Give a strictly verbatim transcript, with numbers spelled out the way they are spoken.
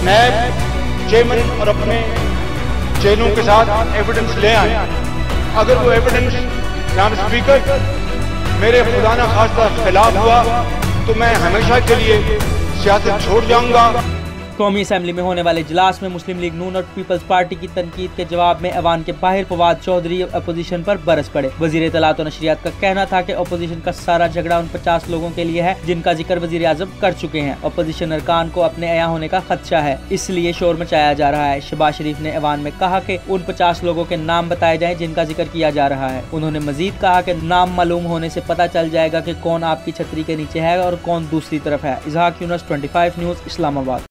नैब chairman और अपने जेलों के साथ एविडेंस ले आए। अगर वो एविडेंस जनाब स्पीकर मेरे खुदा न खास्ता खिलाफ हुआ तो मैं हमेशा के लिए सियासत छोड़ जाऊंगा। कौमी असेंबली में होने वाले इजलास में मुस्लिम लीग नून और पीपल्स पार्टी की तनकीद के जवाब में ऐवान के बाहर फवाद चौधरी अपोजिशन पर बरस पड़े। वजीर इत्तलात और नशरियात का कहना था कि अपोजिशन का सारा झगड़ा उन पचास लोगों के लिए है जिनका जिक्र वजीर आजम कर चुके हैं। अपोजिशन अरकान को अपने अया होने का खदशा है, इसलिए शोर मचाया जा रहा है। शहबाज शरीफ ने ऐवान में कहा कि उन पचास लोगों के नाम बताए जाएं जिनका जिक्र किया जा रहा है। उन्होंने मजीद कहा कि नाम मालूम होने से पता चल जाएगा कि कौन आपकी छतरी के नीचे है और कौन दूसरी तरफ है। Ishaq Younus, twenty five news, Islamabad.